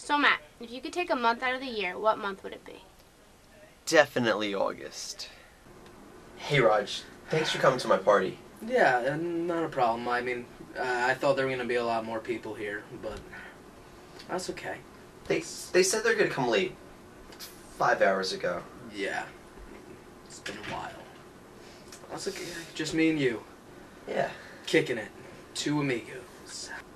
So Matt, if you could take a month out of the year, what month would it be? Definitely August. Hey Raj, thanks for coming to my party. Yeah, not a problem. I mean, I thought there were going to be a lot more people here, but that's okay. They said they're gonna come late. 5 hours ago. Yeah, it's been a while. That's okay. Just me and you. Yeah. Kicking it. Two amigos.